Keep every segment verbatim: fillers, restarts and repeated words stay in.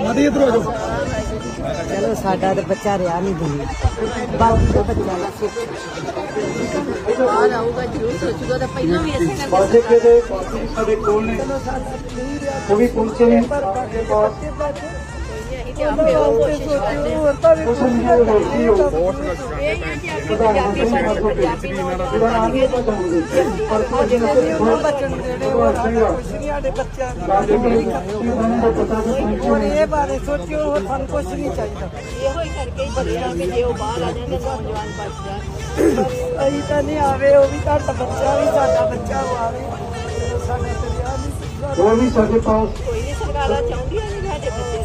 चलो साडा तो बच्चा रहा नहीं दूर बाकी का बच्चा बाहर आऊगा जरूर सोचूगा तो पहला भी ऐसे बारे सोचो सन कुछ नहीं चाहिए अभी तो नहीं आवे वो भी घट बच्चा भी साडा बच्चा वो आवे वो भी साडे पास कोई नहीं सरकार चाहती है साडे बच्चे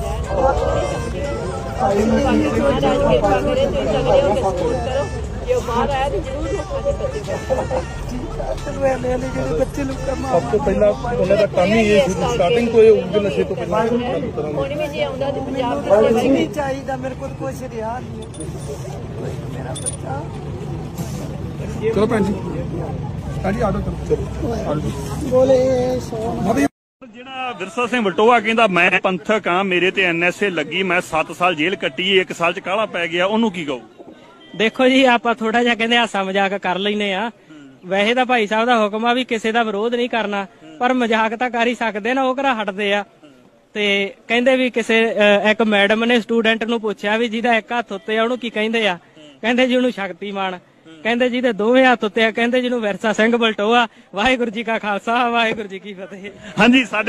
सब तो पहला उन्होंने का काम ही ये स्टार्टिंग तो ये उनके नशे तो पहला नहीं चाहिए मेरे को कुछ रिहा नहीं मेरा बच्चा चलो भैन जी हाँ जी आ जाओ चलो बोले ਜਿਹੜਾ ਵਿਰਸਾ ਸਿੰਘ ਵਲਟੋਆ ਕਹਿੰਦਾ ਮੈਂ ਪੰਥਕ ਆ ਮੇਰੇ ਤੇ ਐਨ ਐਸ ਏ ਲੱਗੀ ਮੈਂ ਸੱਤ ਸਾਲ ਜੇਲ੍ਹ ਕੱਟੀ ਇੱਕ ਸਾਲ ਚ ਕਾਹਲਾ ਪੈ ਗਿਆ ਉਹਨੂੰ ਕੀ ਕਹੋ। ਦੇਖੋ ਜੀ ਆਪਾਂ ਥੋੜਾ ਜਿਹਾ ਕਹਿੰਦੇ ਹਾਸਾ ਮਜ਼ਾਕ ਕਰ ਲੈਨੇ ਆ ਵੈਸੇ ਤਾਂ ਭਾਈ ਸਾਹਿਬ ਦਾ ਹੁਕਮ ਆ ਵੀ ਕਿਸੇ ਦਾ ਵਿਰੋਧ ਨਹੀਂ ਕਰਨਾ ਪਰ ਮਜ਼ਾਕ ਤਾਂ ਕਰ ਹੀ ਸਕਦੇ ਨਾ ਉਹ ਕਿਹੜਾ ਹਟਦੇ ਆ ਤੇ ਕਹਿੰਦੇ ਵੀ ਕਿਸੇ ਇੱਕ ਮੈਡਮ ਨੇ ਸਟੂਡੈਂਟ ਨੂੰ ਪੁੱਛਿਆ ਵੀ ਜਿਹਦਾ ਇੱਕ ਹੱਥ ਉੱਤੇ ਆ ਉਹਨੂੰ ਕੀ ਕਹਿੰਦੇ ਆ ਕਹਿੰਦੇ ਜੀ ਉਹਨੂੰ ਸ਼ਕਤੀਮਾਨ ਕਹਿੰਦੇ ਜਿਹਦੇ ਦੋਵੇਂ ਹੱਥ ਉੱਤੇ ਆ ਕਹਿੰਦੇ ਜਿਹਨੂੰ ਵਿਰਸਾ ਸਿੰਘ ਵਲਟੋਆ। ਵਾਹਿਗੁਰੂ ਜੀ ਕਾ ਖਾਲਸਾ ਵਾਹਿਗੁਰੂ ਜੀ ਕੀ ਫਤਿਹ। ਹਾਂਜੀ ਸਾਡੇ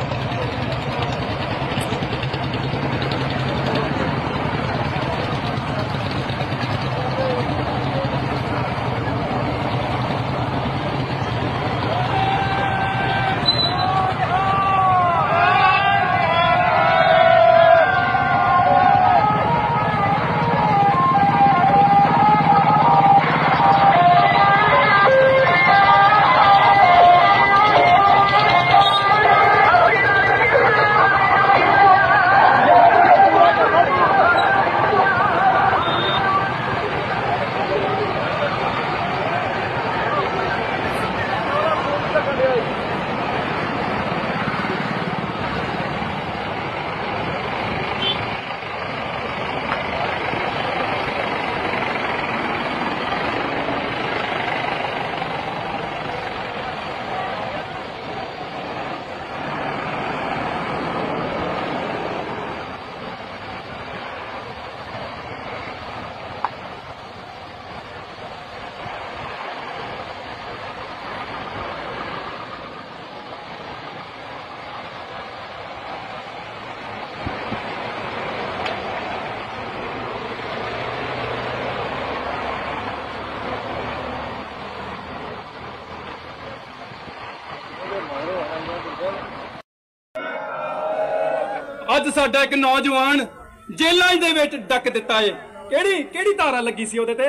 ਅੱਜ ਸਾਡਾ ਇੱਕ ਨੌਜਵਾਨ ਜੇਲ੍ਹਾਂ ਦੇ ਵਿੱਚ ਡੱਕ ਦਿੱਤਾ ਏ। ਕਿਹੜੀ ਕਿਹੜੀ ਧਾਰਾ ਲੱਗੀ ਸੀ ਉਹਦੇ ਤੇ?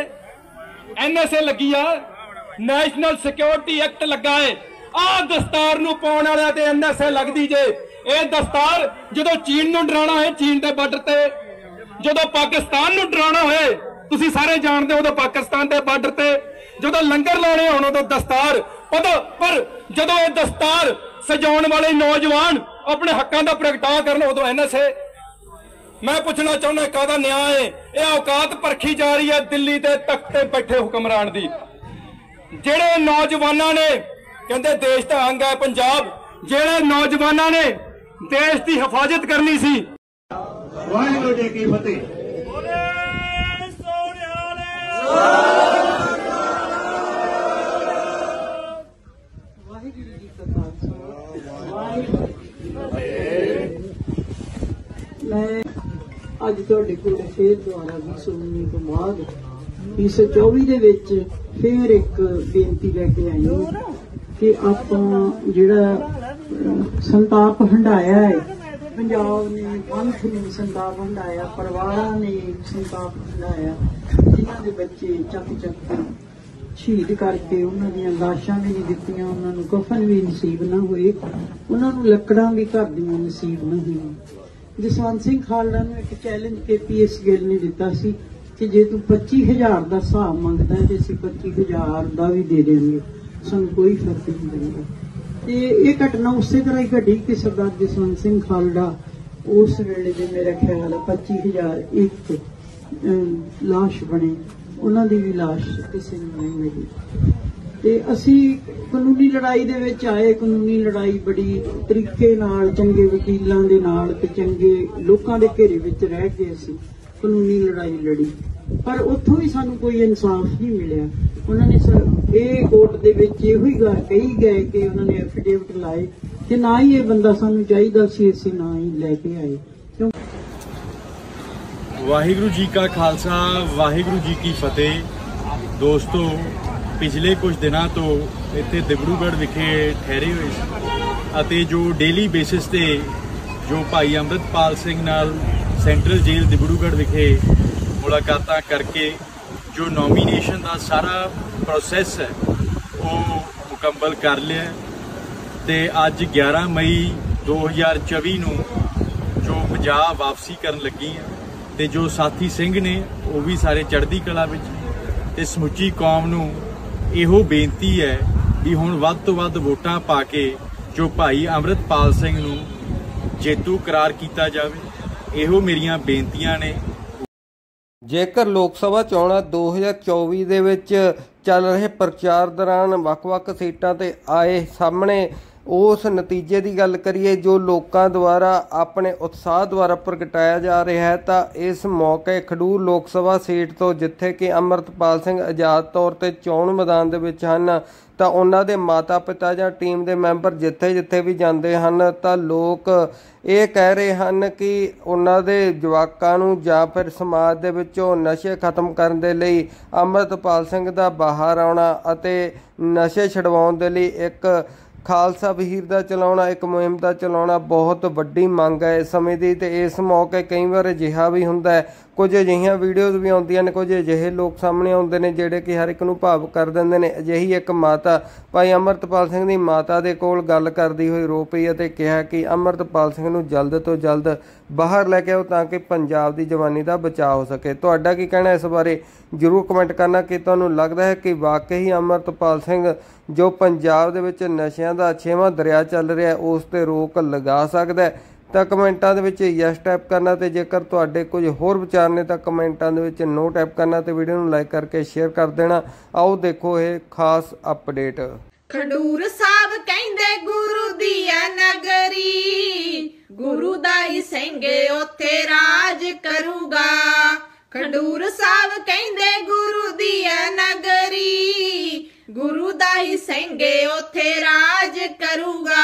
ਐਨ ਐਸ ਏ ਲੱਗੀ ਆ, ਨੈਸ਼ਨਲ ਸਿਕਿਉਰਿਟੀ ਐਕਟ ਲੱਗਾ ਏ। ਆਹ ਦਸਤਾਰ ਨੂੰ ਪਾਉਣ ਵਾਲਿਆਂ ਤੇ ਐਨ ਐਸ ਏ ਲੱਗਦੀ ਜੇ। ਇਹ ਦਸਤਾਰ ਜਦੋਂ ਚੀਨ ਨੂੰ ਡਰਾਉਣਾ ਹੋਏ ਚੀਨ ਦੇ ਬਾਰਡਰ ਤੇ, ਜਦੋਂ ਪਾਕਿਸਤਾਨ ਨੂੰ ਡਰਾਉਣਾ ਹੋਏ ਤੁਸੀਂ ਸਾਰੇ ਜਾਣਦੇ ਹੋ ਉਦੋਂ ਪਾਕਿਸਤਾਨ ਦੇ ਬਾਰਡਰ ਤੇ, ਜਦੋਂ ਲੰਗਰ ਲਾਉਣੇ ਹੋਣ ਉਦੋਂ ਦਸਤਾਰ। ਪਰ ਜਦੋਂ ਇਹ ਦਸਤਾਰ ਸਜਾਉਣ ਵਾਲੇ ਨੌਜਵਾਨ अपने हकों का प्रगटा करन उदों एन एस ए। मैं पूछना चाहना कादा न्याय है? यह औकात परखी जा रही है दिल्ली के तख्त ते बैठे हुक्मरान दी। जेड़े नौजवानों ने कहते देश का अंग है पंजाब, जेड़े नौजवानों ने देश की हिफाजत करनी सी। वाहिगुरू जी की फतेह। मैं अज तुहाडे कोल फिर दुआरा भी सुनने तो बाद इस चौबी दे विच फिर एक बेनती लैके आई हूं कि आपां जिहड़ा संताप हंडाया है, पंजाब ने पंथ ने संताप हंडाया, परिवारां ने संताप हंडाया, जिन्हां दे बच्चे चक चक के शहीद करके उन्हां दीयां लाशां भी नहीं दित्तियां, उन्हां नूं कफन भी नसीब ना होए, उन्हां नूं लकड़ां भी घर दीयां नसीब ना होईयां। जसवंत सिंह खालड़ा नूं एक चैलेंज के पी एस गिल ने दिता सी कि जे तू पच्ची हजार का हिसाब मंगदा है तो असीं पच्ची हजार का भी दे देंगे, सानूं कोई फर्क नहीं पैंदा। ते ये घटना उस तरह ही घटी कि सरदार जसवंत सिंह खालड़ा उस वेले दे मेरा ख्याल है पच्ची हजार एक लाश बने, उन्हां दी भी लाश किसी नूं नहीं मिली। ते असी कानूनी लड़ाई दे विच आए। कानूनी लड़ाई बड़ी तरीके नाल चंगे वकीलां दे नाल ते चंगे लोकां दे घेरे विच रह के असी कानूनी लड़ाई लड़ी, पर उत्थों भी सानू कोई इंसाफ नहीं मिलिया। उन्होंने ये कोर्ट दे विच इहो ही गल कही गए कि उन्होंने एफिडेविट लाए कि ना ही ये बंदा सानू चाहिदा सी, असीं ना ही लैके आए। क्यों? वाहिगुरू जी का खालसा, वाहिगुरू जी की फतेह। दोस्तों, पिछले कुछ दिनों तो इत्थे डिब्रूगढ़ विखे ठहरे हुए सी ਅਤੇ जो डेली बेसिस ते जो भाई अमृतपाल सिंह नाल सेंट्रल जेल डिब्रूगढ़ विखे मुलाकातां करके जो नॉमीनेशन का सारा प्रोसैस है वो मुकम्मल कर लिया। ते अज ग्यारह मई दो हज़ार चौबी नूं जो पंजाब वापसी करन लगी है ते जो साथी सिंह ने वो भी सारे चढ़दी कला विच ते समुची कौम नूं इहो बेनती है भी हुण वध तो वध वोटां पा के जो भाई अमृतपाल सिंह नूं जेतू करार किया जाए। इहो मेरियां बेनतियां ने। ਜੇਕਰ ਲੋਕ ਸਭਾ ਚੋਣਾਂ ਦੋ ਹਜ਼ਾਰ ਚੌਵੀ ਦੇ ਵਿੱਚ ਚੱਲ ਰਹੇ ਪ੍ਰਚਾਰ ਦੌਰਾਨ ਵੱਖ-ਵੱਖ ਸੀਟਾਂ ਤੇ ਆਏ ਸਾਹਮਣੇ ਉਸ ਨਤੀਜੇ ਦੀ ਗੱਲ ਕਰੀਏ ਜੋ ਲੋਕਾਂ ਦੁਆਰਾ ਆਪਣੇ ਉਤਸ਼ਾਹ ਦੁਆਰਾ ਪ੍ਰਗਟਾਇਆ ਜਾ ਰਿਹਾ ਹੈ, ਤਾਂ ਇਸ ਮੌਕੇ ਖਡੂਰ ਲੋਕ ਸਭਾ ਸੀਟ ਤੋਂ ਜਿੱਥੇ ਕਿ ਅਮਰਤਪਾਲ ਸਿੰਘ ਆਜ਼ਾਦ ਤੌਰ ਤੇ ਚੋਣ ਮੈਦਾਨ ਦੇ ਵਿੱਚ ਹਨ, ਤਾਂ ਉਹਨਾਂ ਦੇ ਮਾਤਾ ਪਿਤਾ ਜਾਂ ਟੀਮ ਦੇ ਮੈਂਬਰ ਜਿੱਥੇ ਜਿੱਥੇ ਵੀ ਜਾਂਦੇ ਹਨ ਤਾਂ ਲੋਕ ਇਹ ਕਹਿ ਰਹੇ ਹਨ ਕਿ ਉਹਨਾਂ ਦੇ ਜਵਾਕਾਂ ਨੂੰ ਜਾਂ ਫਿਰ ਸਮਾਜ ਦੇ ਵਿੱਚੋਂ ਨਸ਼ੇ ਖਤਮ ਕਰਨ ਦੇ ਲਈ ਅਮਰਤਪਾਲ ਸਿੰਘ ਦਾ ਬਾਹਰ ਆਉਣਾ ਅਤੇ ਨਸ਼ੇ ਛਡਵਾਉਣ ਦੇ ਲਈ ਇੱਕ ਖਾਲਸਾ ਵਹੀਰ ਦਾ ਚਲਾਉਣਾ, ਇੱਕ ਮੁਹਿੰਮ ਦਾ ਚਲਾਉਣਾ ਬਹੁਤ ਵੱਡੀ ਮੰਗ ਹੈ ਇਸ ਸਮੇਂ ਦੀ। ਤੇ ਇਸ ਮੌਕੇ ਕਈ ਵਾਰ ਅਜਿਹਾ ਵੀ ਹੁੰਦਾ ਹੈ, ਕੁਝ ਅਜਿਹੀਆਂ ਵੀਡੀਓਜ਼ ਵੀ ਆਉਂਦੀਆਂ ਨੇ, ਕੁਝ ਅਜਿਹੇ ਲੋਕ ਸਾਹਮਣੇ ਆਉਂਦੇ ਨੇ ਜਿਹੜੇ ਕਿ ਹਰ ਇੱਕ ਨੂੰ ਭਾਵੁਕ ਕਰ ਦਿੰਦੇ ਨੇ। ਅਜਿਹੀ ਇੱਕ ਮਾਤਾ ਭਾਈ ਅਮਰਤਪਾਲ ਸਿੰਘ ਦੀ ਮਾਤਾ ਦੇ ਕੋਲ ਗੱਲ ਕਰਦੀ ਹੋਈ ਰੋ ਪਈ ਅਤੇ ਕਿਹਾ ਕਿ ਅਮਰਤਪਾਲ ਸਿੰਘ ਨੂੰ ਜਲਦ ਤੋਂ ਜਲਦ ਬਾਹਰ ਲੈ ਕੇ ਆਓ ਤਾਂ ਕਿ ਪੰਜਾਬ ਦੀ ਜਵਾਨੀ ਦਾ ਬਚਾਅ ਹੋ ਸਕੇ। ਤੁਹਾਡਾ ਕੀ ਕਹਿਣਾ ਇਸ ਬਾਰੇ ਜ਼ਰੂਰ ਕਮੈਂਟ ਕਰਨਾ ਕਿ ਤੁਹਾਨੂੰ ਲੱਗਦਾ ਹੈ ਕਿ ਵਾਕਈ ਅਮਰਤਪਾਲ ਸਿੰਘ ਜੋ ਪੰਜਾਬ ਦੇ ਵਿੱਚ ਨਸ਼ਿਆਂ ਦਾ ਛੇਵਾਂ ਦਰਿਆ ਚੱਲ ਰਿਹਾ ਉਸ ਤੇ ਰੋਕ ਲਗਾ ਸਕਦਾ ਹੈ, ਤਾਂ ਕਮੈਂਟਾਂ ਦੇ ਵਿੱਚ ਯੈਸ ਟਾਈਪ ਕਰਨਾ। ਤੇ ਜੇਕਰ ਤੁਹਾਡੇ ਕੁਝ ਹੋਰ ਵਿਚਾਰ ਨੇ ਤਾਂ ਕਮੈਂਟਾਂ ਦੇ ਵਿੱਚ ਨੋ ਟਾਈਪ ਕਰਨਾ ਤੇ ਵੀਡੀਓ ਨੂੰ ਲਾਈਕ ਕਰਕੇ ਸ਼ੇਅਰ ਕਰ ਦੇਣਾ। ਆਓ ਦੇਖੋ ਇਹ ਖਾਸ ਅਪਡੇਟ। ਖਡੂਰ ਸਾਹਿਬ ਕਹਿੰਦੇ ਗੁਰੂ ਦੀ ਐ ਨਗਰੀ, ਗੁਰੂ ਦਾ ਹੀ ਸਿੰਘ ਉੱਥੇ ਰਾਜ ਕਰੂਗਾ। ਖਡੂਰ ਸਾਹਿਬ ਕਹਿੰਦੇ ਗੁਰੂ ਦੀ ਐ ਨਗਰੀ, ਗੁਰੂ ਦਾ ਹੀ ਸਿੰਘ ਉੱਥੇ ਰਾਜ ਕਰੂਗਾ।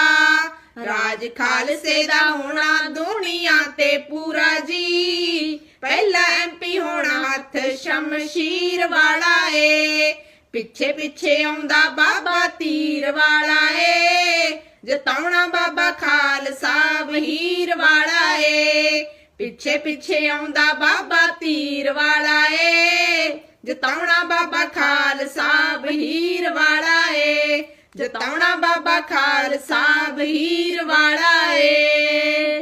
ਰਾਜ ਖਾਲਸੇ ਦਾ ਹੋਣਾ ਦੁਨੀਆ ਤੇ ਪੂਰਾ ਜੀ, ਪਹਿਲਾ ਐਮਪੀ ਹੋਣਾ ਹੱਥ ਸ਼ਮਸ਼ੀਰ ਵਾਲਾ ਏ। ਪਿੱਛੇ ਪਿੱਛੇ ਆਉਂਦਾ ਬਾਬਾ ਤੀਰ ਵਾਲਾ ਏ, ਜਿਤਾਉਣਾ ਬਾਬਾ ਖਾਲਸਾ ਵਹੀਰ ਵਾਲਾ ਏ। ਪਿੱਛੇ ਪਿੱਛੇ ਆਉਂਦਾ ਬਾਬਾ ਤੀਰ ਵਾਲਾ ਏ, ਜਿਤਾਉਣਾ ਬਾਬਾ ਖਾਲਸਾ ਵਹੀਰ ਵਾਲਾ ਏ। ਜਿਤਾਉਣਾ ਬਾਬਾ ਖਾਲਸਾ ਵਹੀਰ ਵਾਲਾ ਏ।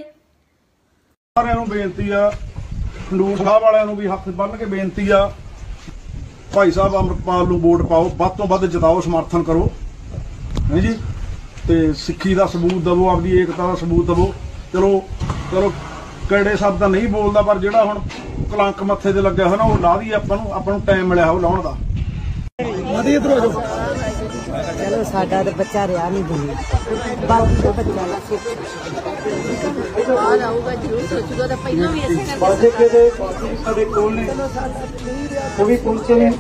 ਸਾਰਿਆਂ ਨੂੰ ਬੇਨਤੀ ਆ, ਖਡੂਰ ਸਾਹਿਬ ਵਾਲਿਆਂ ਨੂੰ ਵੀ ਹੱਥ ਬੰਨ੍ਹ ਕੇ ਬੇਨਤੀ ਆ, ਭਾਈ ਸਾਹਿਬ ਅਮਰਪਾਲ ਨੂੰ ਵੋਟ ਪਾਓ, ਵੱਧ ਤੋਂ ਵੱਧ ਜਿਤਾਓ, ਸਮਰਥਨ ਕਰੋ ਹੈ ਜੀ। ਤੇ ਸਿੱਖੀ ਦਾ ਸਬੂਤ ਦਵੋ, ਆਪਦੀ ਏਕਤਾ ਦਾ ਸਬੂਤ ਦਵੋ। ਚਲੋ ਚਲੋ ਕਿਹੜੇ ਸ਼ਬਦ ਤਾਂ ਨਹੀਂ ਬੋਲਦਾ, ਪਰ ਜਿਹੜਾ ਹੁਣ ਕਲੰਕ ਮੱਥੇ ਤੇ ਲੱਗਿਆ ਹੋਇਆ ਨਾ ਉਹ ਲਾ ਦੀ ਆਪਾਂ ਨੂੰ, ਆਪਾਂ ਨੂੰ ਟਾਈਮ ਮਿਲਿਆ ਉਹ ਲਾਉਣ ਦਾ। ਚਲੋ ਸਾਡਾ ਤਾਂ ਬੱਚਾ ਰਿਹਾ ਨਹੀਂ ਦਿੰਦੀ, ਬਾਕੀ ਦਾ ਬੱਚਾ ਲਾ ਬਾਹਰ ਆਊਗਾ ਜ਼ਰੂਰ ਸੋਚੂਗਾ। ਤਾਂ ਪਹਿਲਾਂ ਵੀ ਅਸੀਂ ਕਰਦੇ ਦੇ ਸਾਡੇ ਕੋਲ ਨੇ ਉਹ ਵੀ ਪਹੁੰਚੇ ਨੇ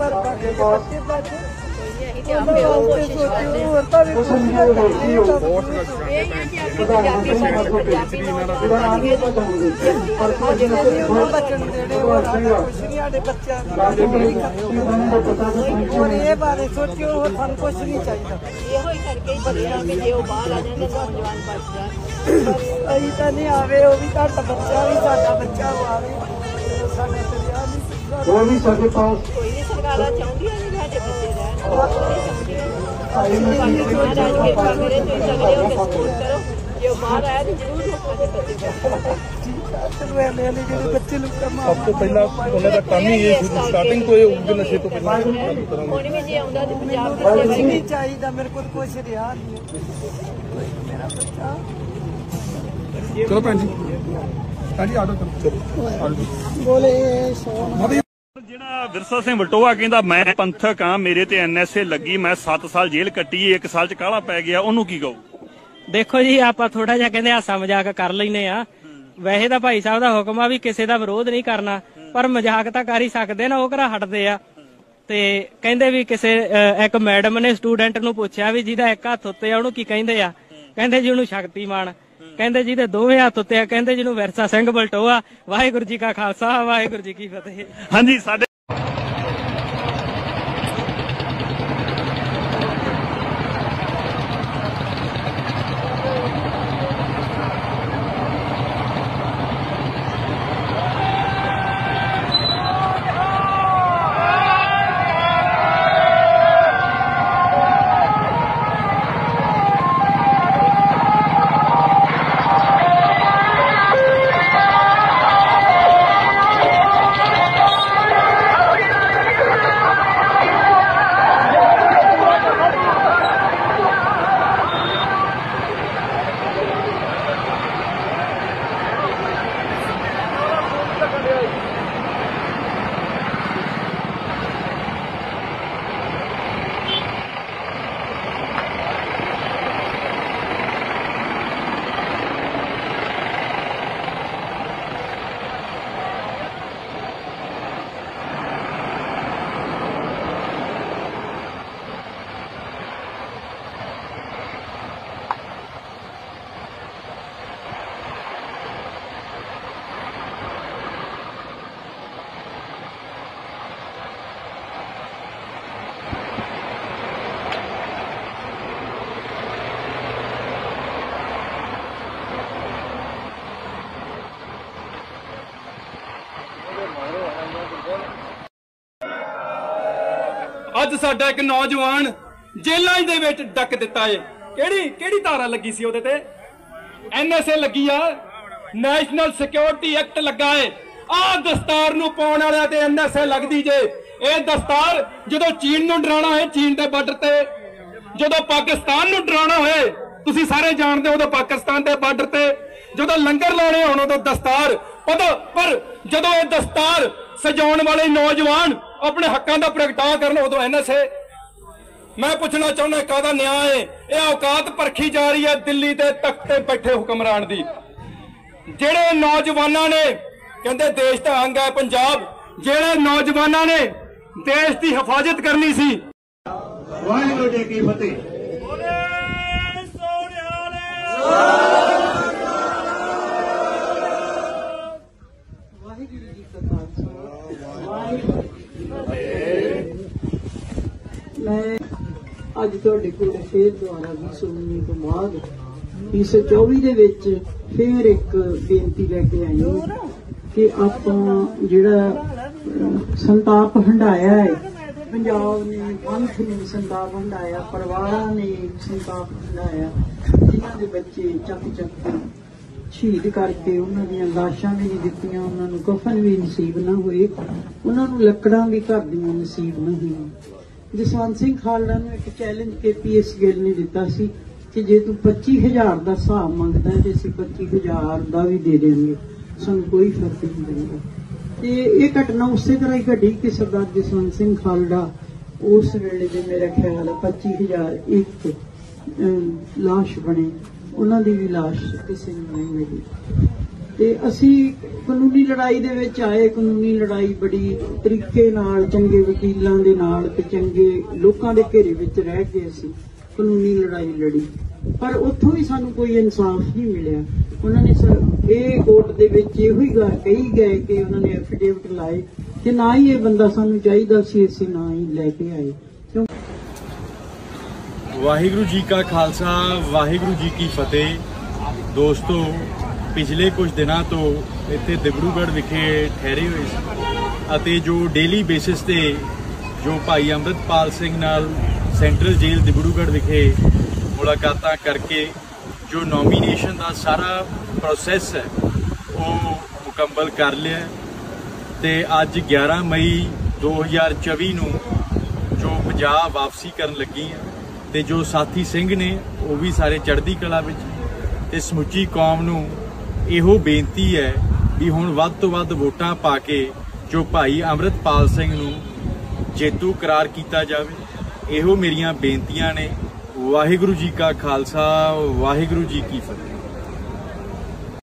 ਇਹ ਬਾਰੇ ਸੋਚਿਓ, ਹੋਰ ਸਾਨੂੰ ਕੁਛ ਨਹੀਂ ਚਾਹੀਦਾ। ਇਹੋ ਹੀ ਕਰਕੇ ਹੀ ਬੱਚਾ ਵੀ ਜੇ ਉਹ ਬਾਹਰ ਆ ਜਾਂਦੇ ਨੌਜਵਾਨ ਬਚ ਜਾਣ। ਅਸੀਂ ਤਾਂ ਨਹੀਂ ਆਵੇ, ਉਹ ਵੀ ਤੁਹਾਡਾ ਬੱਚਾ ਵੀ ਸਾਡਾ ਬੱਚਾ ਉਹ ਆਵੇ, ਸਾਡਾ ਦਰਿਆ ਨਹੀਂ ਉਹ ਵੀ ਸਾਡੇ ਪਾਸ ਕੋਈ ਨਹੀਂ ਸਰਕਾਰਾਂ ਚਾਹੁੰਦੀਆਂ ਨੇ ਸਾਡੇ ਬੱਚੇ ਰਹਿਣ, ਜੇ ਉਹ ਬਾਹਰ ਆਇਆ ਤਾਂ ਜ਼ਰੂਰ ਲੋਕਾਂ ਦੇ ਬੱਚੇ ਜਿਹੜੇ ਬੱਚੇ ਨੂੰ ਸਭ ਤੋਂ ਪਹਿਲਾਂ ਉਹਨਾਂ ਦਾ ਕੰਮ ਹੀ ਇਹ ਸ਼ੁਰੂ ਸਟਾਰਟਿੰਗ ਤੋਂ ਇਹ ਹੋਊਗਾ ਨਸ਼ੇ ਤੋਂ ਪਹਿਲਾਂ। ਹੁਣ ਵੀ ਜੇ ਆਉਂਦਾ ਤੇ ਪੰਜਾਬ ਕੁਛ ਨਹੀਂ ਚਾਹੀਦਾ, ਮੇਰੇ ਕੋਲ ਕੁਛ ਰਿਹਾ ਨਹੀਂ। ਮੇਰਾ ਬੱਚਾ ਚਲੋ ਭੈਣ ਜੀ ਭੈਣ ਜੀ ਆਡੋ ਚਲੋ ਬੋਲੇ ਸੋਨਾ ਜਿਹੜਾ ਵਿਰਸਾ ਸਿੰਘ ਵਲਟੋਆ ਕਹਿੰਦਾ ਮੈਂ ਪੰਥਕ ਆ, ਮੇਰੇ ਤੇ ਐਨ ਐਸ ਏ ਲੱਗੀ, ਮੈਂ ਸੱਤ ਸਾਲ ਜੇਲ੍ਹ ਕੱਟੀ, ਇੱਕ ਸਾਲ ਚ ਕਾਹਲਾ ਪੈ ਗਿਆ, ਉਹਨੂੰ ਕੀ ਕਹੋ? ਦੇਖੋ ਜੀ ਆਪਾਂ ਥੋੜਾ ਜਿਹਾ ਕਹਿੰਦੇ ਹਾਸਾ ਮਜ਼ਾਕ ਕਰ ਲੈਨੇ ਆ। ਵੈਸੇ ਤਾਂ ਭਾਈ ਸਾਹਿਬ ਦਾ ਹੁਕਮ ਆ ਵੀ ਕਿਸੇ ਦਾ ਵਿਰੋਧ ਨਹੀਂ ਕਰਨਾ, ਪਰ ਮਜ਼ਾਕ ਤਾਂ ਕਰ ਹੀ ਸਕਦੇ ਨਾ, ਉਹ ਕਿਹੜਾ ਹਟਦੇ ਆ। ਤੇ ਕਹਿੰਦੇ ਵੀ ਕਿਸੇ ਇੱਕ ਮੈਡਮ ਨੇ ਸਟੂਡੈਂਟ ਨੂੰ ਪੁੱਛਿਆ ਵੀ ਜਿਹਦਾ ਇੱਕ ਹੱਥ ਉੱਤੇ ਆ ਉਹਨੂੰ ਕੀ ਕਹਿੰਦੇ ਆ? ਕਹਿੰਦੇ ਜੀ ਉਹਨੂੰ ਸ਼ਕਤੀਮਾਨ। ਕਹਿੰਦੇ ਜਿਹਦੇ ਦੋਵੇਂ ਹੱਥ ਉੱਤੇ ਆ ਕਹਿੰਦੇ ਜਿਹਨੂੰ ਵਿਰਸਾ ਸਿੰਘ ਵਲਟੋਆ। ਵਾਹਿਗੁਰੂ ਜੀ ਕਾ ਖਾਲਸਾ ਵਾਹਿਗੁਰੂ ਜੀ ਕੀ ਫਤਿਹ। ਹਾਂਜੀ ਸਾਡੇ ਅੱਜ ਸਾਡਾ ਇੱਕ ਨੌਜਵਾਨ ਜੇਲ੍ਹਾਂ ਦੇ ਵਿੱਚ ਡੱਕ ਦਿੱਤਾ ਏ। ਕਿਹੜੀ ਕਿਹੜੀ ਧਾਰਾ ਲੱਗੀ ਸੀ ਉਹਦੇ ਤੇ? ਐਨ ਐਸ ਏ ਲੱਗੀ ਆ, ਨੈਸ਼ਨਲ ਸਿਕਿਉਰਿਟੀ ਐਕਟ ਲੱਗਾ ਏ। ਆਹ ਦਸਤਾਰ ਨੂੰ ਪਾਉਣ ਵਾਲਿਆਂ ਤੇ ਐਨ ਐਸ ਏ ਲੱਗਦੀ ਜੇ। ਇਹ ਦਸਤਾਰ ਜਦੋਂ ਚੀਨ ਨੂੰ ਡਰਾਉਣਾ ਹੋਏ ਚੀਨ ਦੇ ਬਾਰਡਰ ਤੇ, ਜਦੋਂ ਪਾਕਿਸਤਾਨ ਨੂੰ ਡਰਾਉਣਾ ਹੋਏ ਤੁਸੀਂ ਸਾਰੇ ਜਾਣਦੇ ਹੋ ਉਦੋਂ ਪਾਕਿਸਤਾਨ ਦੇ ਬਾਰਡਰ ਤੇ, ਜਦੋਂ ਲੰਗਰ ਲਾਉਣੇ ਹੋਣ ਉਦੋਂ ਦਸਤਾਰ ਪਤਾ। ਪਰ ਜਦੋਂ ਇਹ ਦਸਤਾਰ ਸਜਾਉਣ ਵਾਲੇ ਨੌਜਵਾਨ ਆਪਣੇ ਹੱਕਾਂ ਦਾ ਪ੍ਰਗਟਾਵਾ ਕਰਨ ਉਦੋਂ ਐਨ ਐਸ ਏ। ਮੈਂ ਪੁੱਛਣਾ ਚਾਹੁੰਦਾ ਕਾਹਦਾ ਨਿਆਂ ਹੈ? ਇਹ ਔਕਾਤ ਪਰਖੀ ਜਾ ਰਹੀ ਹੈ ਦਿੱਲੀ ਦੇ ਤਖਤ ਤੇ ਬੈਠੇ ਹੁਕਮਰਾਨ ਦੀ। ਜਿਹੜੇ ਨੌਜਵਾਨਾਂ ਨੇ ਕਹਿੰਦੇ ਦੇਸ਼ ਦਾ ਅੰਗ ਹੈ ਪੰਜਾਬ, ਜਿਹੜੇ ਨੌਜਵਾਨਾਂ ਨੇ ਦੇਸ਼ ਦੀ ਹਿਫਾਜ਼ਤ ਕਰਨੀ ਸੀ। ਵਾਹਿਗੁਰੂ ਜੀ ਕੀ ਫਤਿਹ। ਵਾਹਿਗੁਰੂ ਜੀ ਕਾ ਖਾਲਸਾ ਵਾਹਿਗੁਰੂ ਜੀ ਕੀ ਫਤਿਹ। ਮੈਂ ਅੱਜ ਤੁਹਾਡੇ ਕੋਲ ਫੇਰ ਦੁਆਰਾ ਵੀ ਸੁਣਨੇ ਤੋਂ ਬਾਅਦ ਇਸ ਚੌਵੀ ਦੇ ਵਿੱਚ ਫੇਰ ਇੱਕ ਬੇਨਤੀ ਲੈ ਕੇ ਆਈ ਹਾਂ ਕਿ ਆਪਾਂ ਜਿਹੜਾ ਸੰਤਾਪ ਹੰਡਾਇਆ ਹੈ, ਪੰਜਾਬ ਨੇ ਪੰਥ ਨੇ ਸੰਤਾਪ ਹੰਡਾਇਆ, ਪਰਿਵਾਰਾਂ ਨੇ ਸੰਤਾਪ ਹੰਡਾਇਆ, ਜਿਨ੍ਹਾਂ ਦੇ ਬੱਚੇ ਚੱਕ ਚੱਕ ਕੇ ਸ਼ਹੀਦ ਕਰਕੇ ਉਹਨਾਂ ਦੀਆਂ ਲਾਸ਼ਾਂ ਵੀ ਨਹੀਂ ਦਿੱਤੀਆਂ, ਉਹਨਾਂ ਨੂੰ ਕਫਨ ਵੀ ਨਸੀਬ ਨਾ ਹੋਏ, ਉਹਨਾਂ ਨੂੰ ਲੱਕੜਾਂ ਵੀ ਘਰ ਦੀਆਂ ਨਸੀਬ ਨਾ ਹੋਈਆਂ। ਜਸਵੰਤ ਸਿੰਘ ਖਾਲੜਾ ਨੂੰ ਇੱਕ challenge K P S Gill ਨੇ ਦਿੱਤਾ ਸੀ ਕਿ ਜੇ ਤੂੰ ਪੱਚੀ ਹਜ਼ਾਰ ਦਾ ਹਿਸਾਬ ਮੰਗਦਾ ਤੇ ਅਸੀਂ ਪੱਚੀ ਹਜ਼ਾਰ ਦਾ ਵੀ ਦੇ ਦੇਵਾਂਗੇ, ਸਾਨੂੰ ਕੋਈ ਫਰਕ ਨਹੀਂ ਪੈਂਦਾ। ਤੇ ਇਹ ਘਟਨਾ ਉਸੇ ਤਰ੍ਹਾਂ ਹੀ ਘਟੀ ਕਿ ਸਰਦਾਰ ਜਸਵੰਤ ਸਿੰਘ ਖਾਲੜਾ ਉਸ ਵੇਲੇ ਦੇ ਮੇਰਾ ਖਿਆਲ ਪੱਚੀ ਹਜ਼ਾਰ ਇੱਕ ਲਾਸ਼ ਬਣੇ, ਉਹਨਾਂ ਦੀ ਵੀ ਲਾਸ਼ ਕਿਸੇ ਨੂੰ ਨਹੀਂ ਮਿਲੀ। ਤੇ ਅਸੀਂ ਕਾਨੂੰਨੀ ਲੜਾਈ ਦੇ ਵਿੱਚ ਆਏ। ਕਾਨੂੰਨੀ ਲੜਾਈ ਬੜੀ ਤਰੀਕੇ ਨਾਲ, ਚੰਗੇ ਵਕੀਲਾਂ ਦੇ ਨਾਲ ਤੇ ਚੰਗੇ ਲੋਕਾਂ ਦੇ ਘੇਰੇ ਵਿੱਚ ਰਹਿ ਕੇ ਅਸੀਂ ਕਾਨੂੰਨੀ ਲੜਾਈ ਲੜੀ, ਪਰ ਉੱਥੋਂ ਵੀ ਸਾਨੂੰ ਕੋਈ ਇਨਸਾਫ ਨਹੀਂ ਮਿਲਿਆ। ਉਹਨਾਂ ਨੇ ਇਹ ਕੋਰਟ ਦੇ ਵਿੱਚ ਇਹੋ ਹੀ ਗੱਲ ਕਹੀ ਗਏ ਕਿ ਉਹਨਾਂ ਨੇ ਐਫੀਡੇਵਿਟ ਲਾਏ ਕਿ ਨਾ ਹੀ ਇਹ ਬੰਦਾ ਸਾਨੂੰ ਚਾਹੀਦਾ ਸੀ, ਅਸੀਂ ਨਾ ਹੀ ਲੈ ਕੇ ਆਏ। ਕਿਉਂ? ਵਾਹਿਗੁਰੂ ਜੀ ਕਾ ਖਾਲਸਾ ਵਾਹਿਗੁਰੂ ਜੀ ਕੀ ਫਤਿਹ। ਦੋਸਤੋ, ਪਿਛਲੇ ਕੁਝ ਦਿਨਾਂ ਤੋਂ ਇੱਥੇ ਦਿਬੜੂਗੜ੍ਹ ਵਿਖੇ ਠਹਿਰੇ ਹੋਏ ਸੀ ਅਤੇ ਜੋ ਡੇਲੀ ਬੇਸਿਸ ਤੇ ਜੋ ਭਾਈ ਅੰਮ੍ਰਿਤਪਾਲ ਸਿੰਘ ਨਾਲ ਸੈਂਟਰਲ ਜੇਲ੍ਹ ਦਿਬੜੂਗੜ੍ਹ ਵਿਖੇ ਮੁਲਾਕਾਤਾਂ ਕਰਕੇ ਜੋ ਨੋਮੀਨੇਸ਼ਨ ਦਾ ਸਾਰਾ ਪ੍ਰੋਸੈਸ ਹੈ ਉਹ ਮੁਕੰਮਲ ਕਰ ਲਿਆ ਤੇ ਅੱਜ ਗਿਆਰਾਂ ਮਈ ਦੋ ਹਜ਼ਾਰ ਚੌਵੀ ਨੂੰ ਜੋ ਪੰਜਾਬ ਵਾਪਸੀ ਕਰਨ ਲੱਗੀ ਹੈ ਤੇ ਜੋ ਸਾਥੀ ਸਿੰਘ ਨੇ ਉਹ ਵੀ ਸਾਰੇ ਚੜ੍ਹਦੀ ਕਲਾ ਵਿੱਚ ਤੇ ਸਮੁੱਚੀ ਕੌਮ ਨੂੰ ਇਹੋ ਬੇਨਤੀ ਹੈ ਵੀ ਹੁਣ ਵੱਧ ਤੋਂ ਵੱਧ ਵੋਟਾਂ ਪਾ ਕੇ ਜੋ ਭਾਈ ਅੰਮ੍ਰਿਤਪਾਲ ਸਿੰਘ ਨੂੰ ਜੇਤੂ ਕਰਾਰ ਕੀਤਾ ਜਾਵੇ। ਇਹੋ ਮੇਰੀਆਂ ਬੇਨਤੀਆਂ ਨੇ। ਵਾਹਿਗੁਰੂ ਜੀ ਕਾ ਖਾਲਸਾ, ਵਾਹਿਗੁਰੂ ਜੀ ਕੀ ਫਤਿਹ।